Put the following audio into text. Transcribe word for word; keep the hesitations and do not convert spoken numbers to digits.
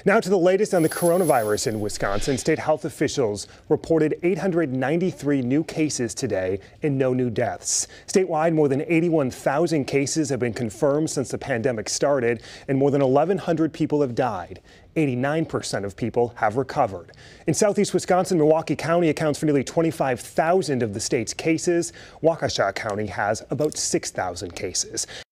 Now to the latest on the coronavirus in Wisconsin. State health officials reported eight hundred ninety-three new cases today and no new deaths. Statewide, more than eighty-one thousand cases have been confirmed since the pandemic started, and more than eleven hundred people have died. eighty-nine percent of people have recovered. In southeast Wisconsin, Milwaukee County accounts for nearly twenty-five thousand of the state's cases. Waukesha County has about six thousand cases.